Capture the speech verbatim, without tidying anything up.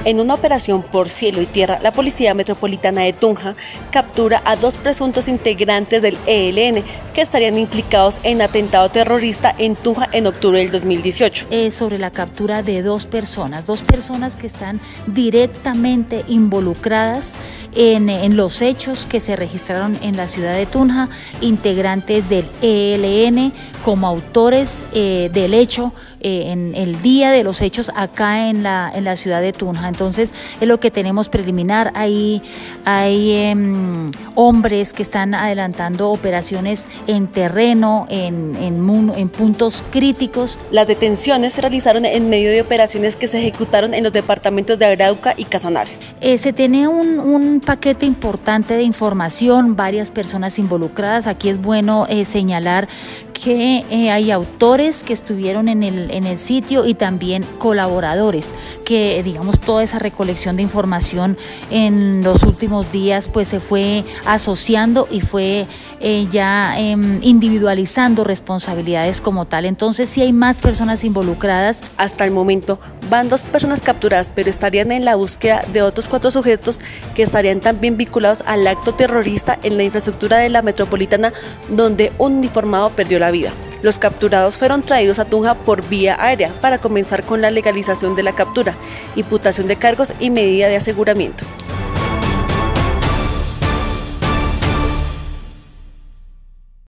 En una operación por cielo y tierra, la Policía Metropolitana de Tunja captura a dos presuntos integrantes del E L N que estarían implicados en atentado terrorista en Tunja en octubre del dos mil dieciocho. Eh, sobre la captura de dos personas, dos personas que están directamente involucradas en, en los hechos que se registraron en la ciudad de Tunja, integrantes del E L N como autores eh, del hecho eh, en el día de los hechos acá en la, en la ciudad de Tunja. Entonces es lo que tenemos preliminar. Hay, hay eh, hombres que están adelantando operaciones en terreno, en, en, en puntos críticos. Las detenciones se realizaron en medio de operaciones que se ejecutaron en los departamentos de Arauca y Casanare. Eh, se tiene un, un paquete importante de información, varias personas involucradas. Aquí es bueno eh, señalar que eh, hay autores que estuvieron en el, en el sitio y también colaboradores, que digamos toda esa recolección de información en los últimos días pues se fue asociando y fue eh, ya eh, individualizando responsabilidades como tal. Entonces sí hay más personas involucradas. Hasta el momento van dos personas capturadas, pero estarían en la búsqueda de otros cuatro sujetos que estarían también vinculados al acto terrorista en la infraestructura de la metropolitana, donde un uniformado perdió la vida. Los capturados fueron traídos a Tunja por vía aérea para comenzar con la legalización de la captura, imputación de cargos y medida de aseguramiento.